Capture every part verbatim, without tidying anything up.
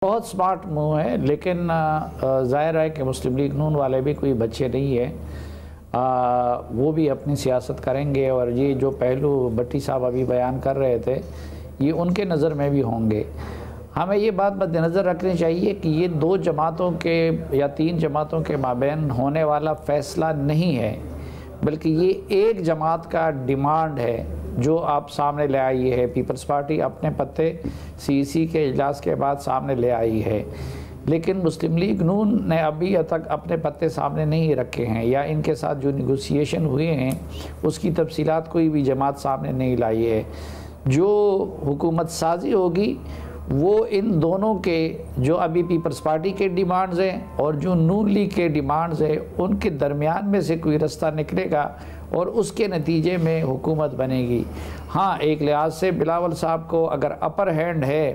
बहुत smart move है, लेकिन ज़ाहिर है कि मुस्लिम लीग नून वाले भी कोई बच्चे नहीं है। आ, वो भी अपनी सियासत करेंगे और ये जो पहलू भट्टी साहब अभी बयान कर रहे थे ये उनके नज़र में भी होंगे। हमें ये बात मद्देनज़र रखनी चाहिए कि ये दो जमातों के या तीन जमातों के माबैन होने वाला फ़ैसला नहीं है, बल्कि ये एक जमात का डिमांड है जो आप सामने ले आई है। पीपल्स पार्टी अपने पत्ते सी सी के इजलास के बाद सामने ले आई है, लेकिन मुस्लिम लीग नून ने अभी तक अपने पत्ते सामने नहीं रखे हैं, या इनके साथ जो निगोसिएशन हुए हैं उसकी तफसीलात कोई भी जमात सामने नहीं लाई है। जो हुकूमत साजी होगी वो इन दोनों के, जो अभी पीपल्स पार्टी के डिमांड्स हैं और जो नून लीग के डिमांड्स हैं, उनके दरमियान में से कोई रास्ता निकलेगा और उसके नतीजे में हुकूमत बनेगी। हाँ, एक लिहाज से बिलावल साहब को अगर अपर हैंड है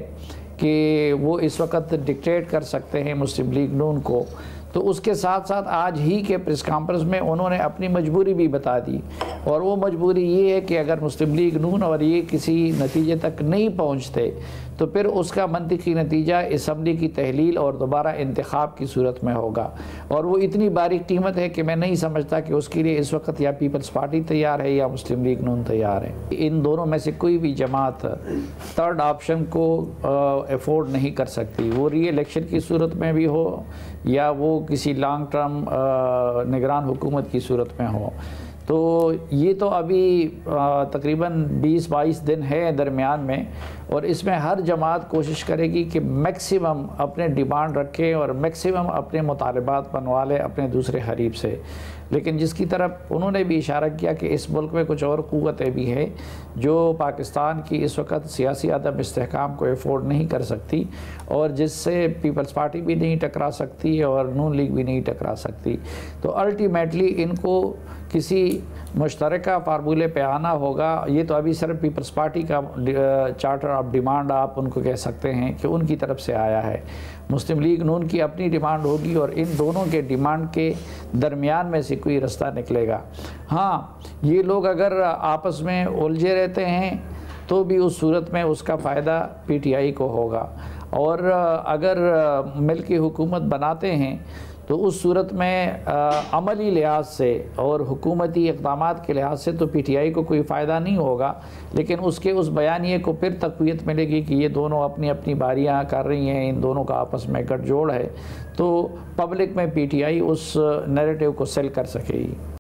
कि वो इस वक्त डिक्टेट कर सकते हैं मुस्लिम लीग नून को, तो उसके साथ साथ आज ही के प्रेस कॉन्फ्रेंस में उन्होंने अपनी मजबूरी भी बता दी, और वो मजबूरी ये है कि अगर मुस्लिम लीग नून और ये किसी नतीजे तक नहीं पहुंचते तो फिर उसका मंतिकी नतीजा असम्बली की तहलील और दोबारा इंतखाब की सूरत में होगा। और वो इतनी बारीक कीमत है कि मैं नहीं समझता कि उसके लिए इस वक्त या पीपल्स पार्टी तैयार है या मुस्लिम लीग नून तैयार है। इन दोनों में से कोई भी जमात थर्ड ऑप्शन को अफोर्ड नहीं कर सकती, वो री इलेक्शन की सूरत में भी हो या वो किसी लॉन्ग टर्म निगरान हुकूमत की सूरत में हो। तो ये तो अभी तकरीबन बीस बाईस दिन है दरमियान में, और इसमें हर जमात कोशिश करेगी कि मैक्सिमम अपने डिमांड रखे और मैक्सिमम अपने मुतालबात बनवा ले अपने दूसरे हरीब से। लेकिन जिसकी तरफ उन्होंने भी इशारा किया कि इस मुल्क में कुछ और क़ुव्वतें भी हैं जो पाकिस्तान की इस वक्त सियासी अदम इस्तेहकाम को अफोर्ड नहीं कर सकती, और जिससे पीपल्स पार्टी भी नहीं टकरा सकती और नून लीग भी नहीं टकरा सकती। तो अल्टीमेटली इनको किसी मुश्तरका फार्मूले पे आना होगा। ये तो अभी सिर्फ पीपल्स पार्टी का चार्टर ऑफ डिमांड आप उनको कह सकते हैं कि उनकी तरफ से आया है। मुस्लिम लीग नून की अपनी डिमांड होगी और इन दोनों के डिमांड के दरमियान में से कोई रास्ता निकलेगा। हाँ, ये लोग अगर आपस में उलझे रहते हैं तो भी उस सूरत में उसका फ़ायदा पी टी आई को होगा, और अगर मिल की हुकूमत बनाते हैं तो उस सूरत में आ, अमली लिहाज से और हुकूमती इक़दामात के लिहाज से तो पी टी आई को कोई फ़ायदा नहीं होगा, लेकिन उसके उस बयानिए को फिर तक़वियत मिलेगी कि ये दोनों अपनी अपनी बारियाँ कर रही हैं, इन दोनों का आपस में गठजोड़ है, तो पब्लिक में पी टी आई उस नैरेटिव को सेल कर सकेगी।